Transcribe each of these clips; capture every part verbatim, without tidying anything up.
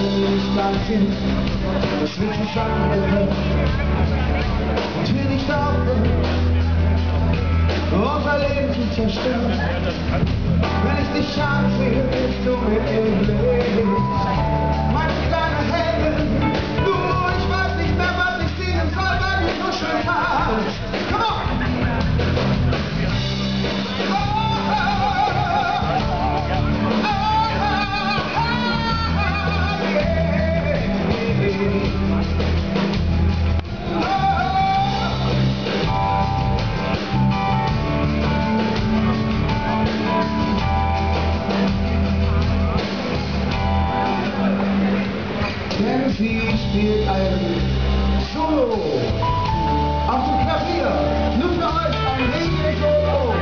will ich gleich hin, das will ich andere und will nicht aufhören, unser Leben zu zerstören. Wenn ich dich ansehe, bist du mir ähnlich, mein kleiner Heldin, du, ich weiß nicht mehr, was ich singen soll, weil du so schön hast. Come on! Sie spielt ein Solo auf dem Klavier, nur für euch ein Reggae-Solo.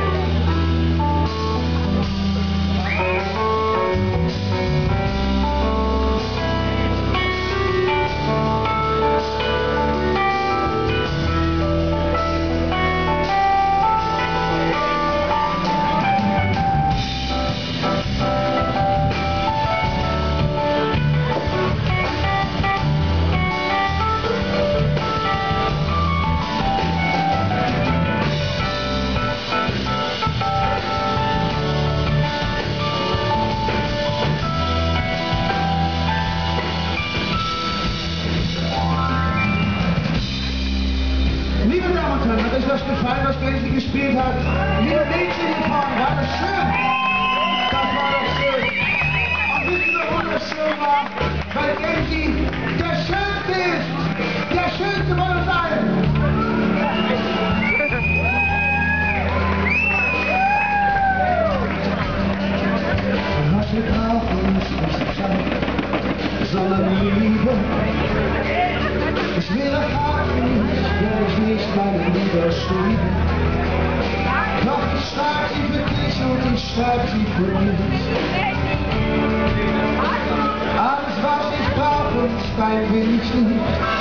Hat euch das gefallen, was Gensi gespielt hat? Liebe Mädchen hier vorne, war das schön? Das war doch schön. Und wisst ihr, was wunderschön war? Weil Gensi der Schönste ist. Der Schönste von uns allen. Was wir brauchen, ist nicht Zeit, sondern Liebe. Es wäre hart für mich, wenn ich nicht meine Liebe schrieb. Doch ich schreib sie für dich und ich schreib sie für mich. Alles, was ich brauche, ist dein Wildlied.